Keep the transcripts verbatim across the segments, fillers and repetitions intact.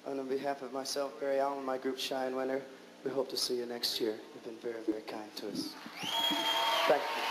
On behalf of myself, Barry Allen, and my group Shine Winter, we hope to see you next year. You've been very, very kind to us. Thank you.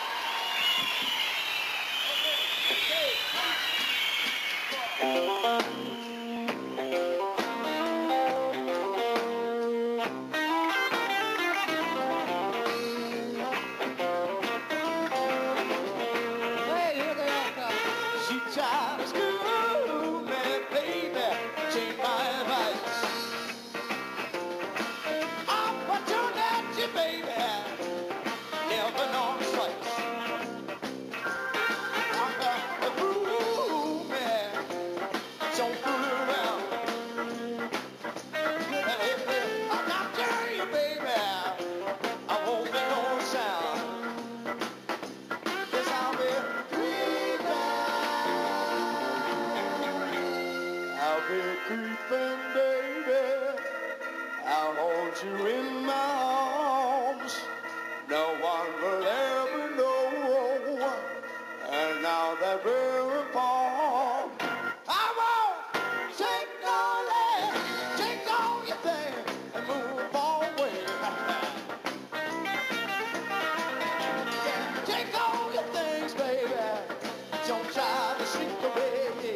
Creeping, baby, I'll hold you in my arms. No one will ever know. And now that we're apart, I won't take no less. Take all your things and move away. Take all your things, baby. Don't try to sneak away.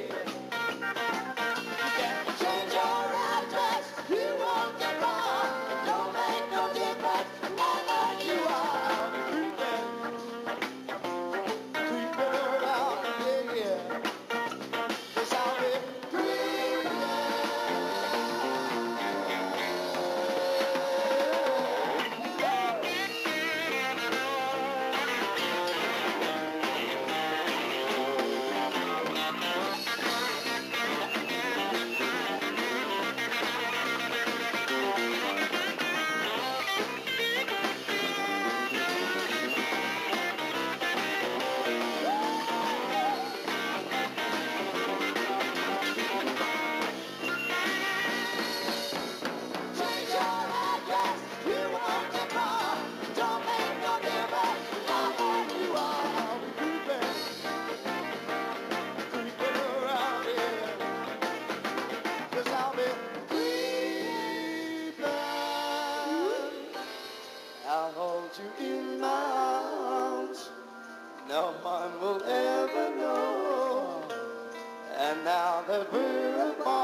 I'll hold you in my arms. No one will ever know. And now that we're apart,